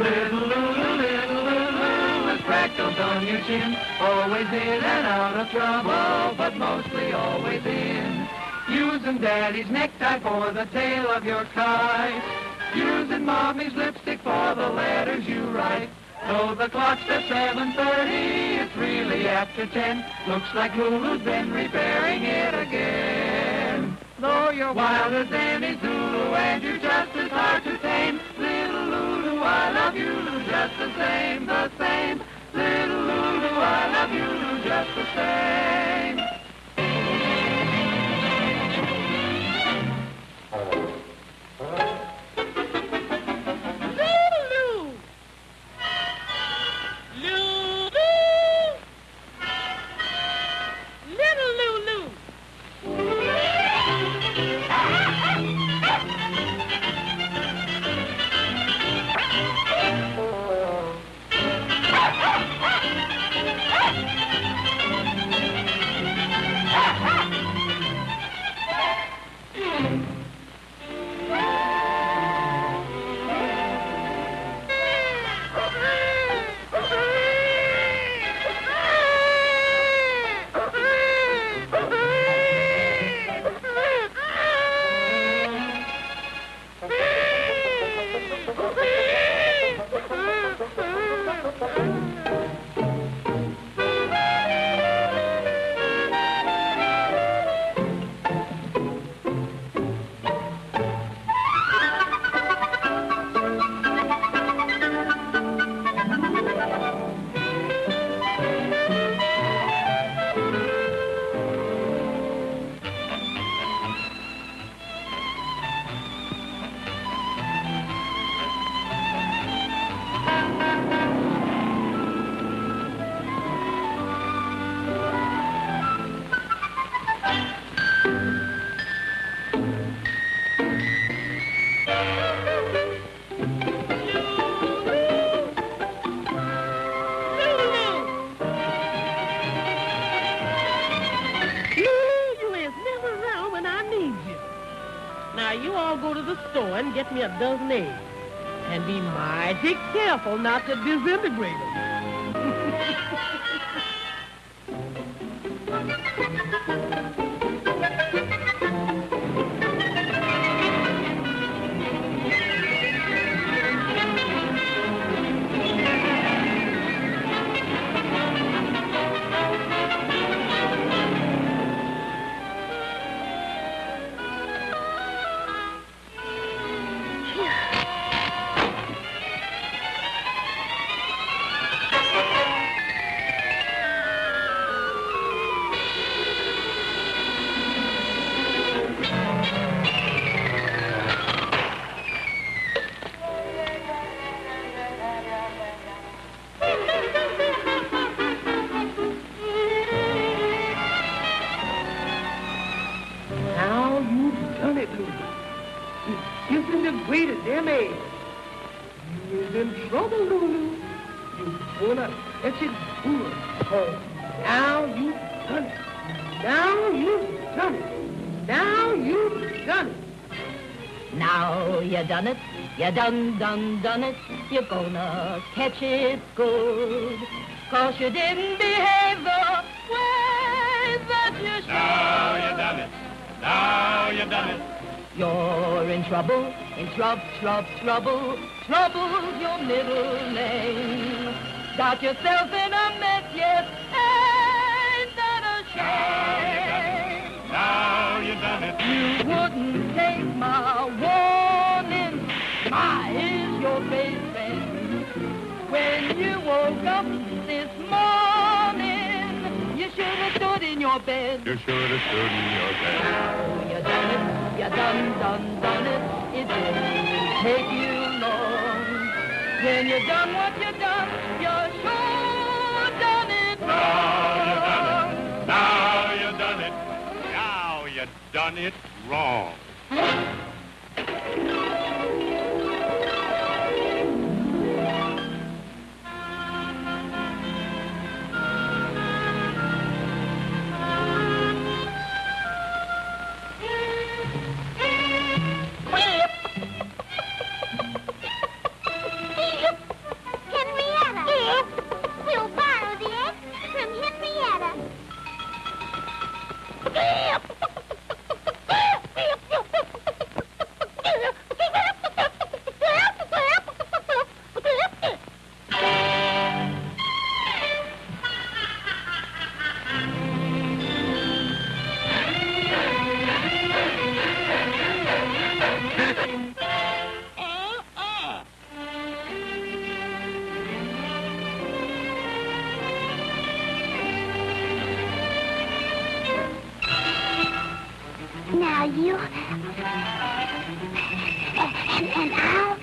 Little Lulu, with freckles on your chin, always in and out of trouble, but mostly always in. Using Daddy's necktie for the tail of your kite, using Mommy's lipstick for the letters you write. Though the clock says 7:30, it's really after 10. Looks like Lulu's been repairing it again. Though you're wild as any Zulu and you're just as hard to tame, little Lulu, I love you, Lulu, just the same, the same. Little Lulu, I love you, Lulu, just the same. Get me a dozen eggs. And be mighty careful not to disintegrate them. Disintegrated them eggs. You is in trouble, Lulu. You wanna catch it good. Oh, now you've done it. Now you've done it. Now you've done it. Now you done it. You done it. You're gonna catch it good. 'Cause you didn't behave the way that you should. Now you done it. Now you done it. You're in trouble, trouble. Trouble's your middle name. Got yourself in a mess, yes, ain't that a shame? Now you done it. You wouldn't take my warning. My is your best friend. When you woke up this morning, you should have stood in your bed. You should have stood in your bed. Now you done it. You done it. It didn't take you long. When you done what you done, you sure done it wrong. Now you done it. Now you done it wrong. you. And I'll...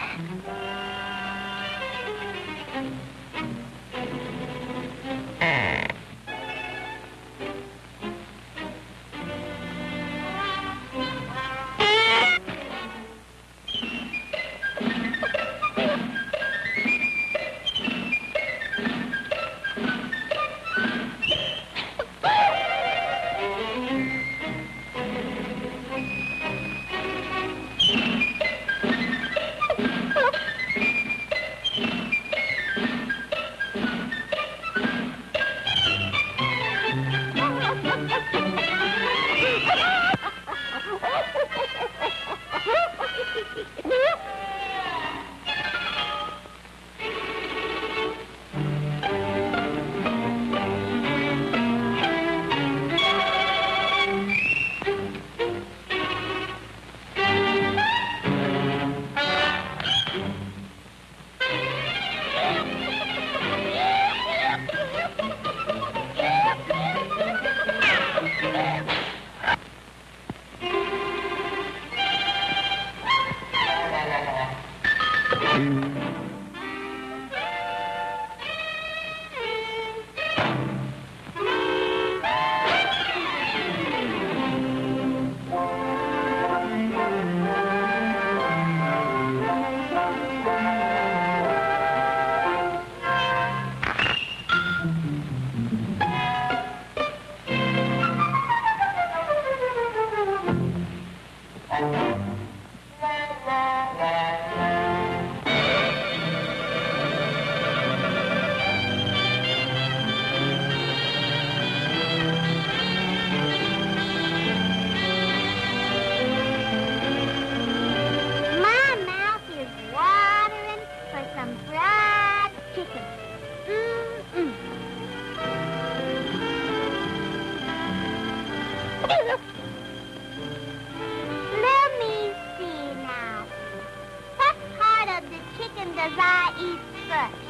Let me see now. What part of the chicken does I eat first?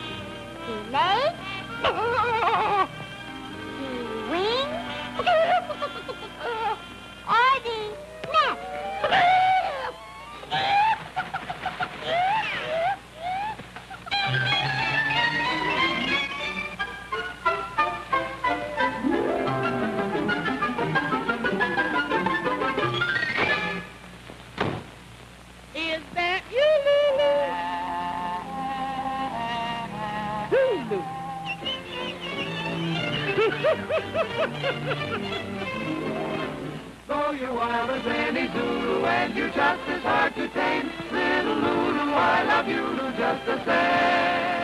The leg? The wing? Or the neck? Is that you, Lulu? Though you're wild as any Zulu and you're just as hard to tame, little Lulu, I love you, Lulu, just the same.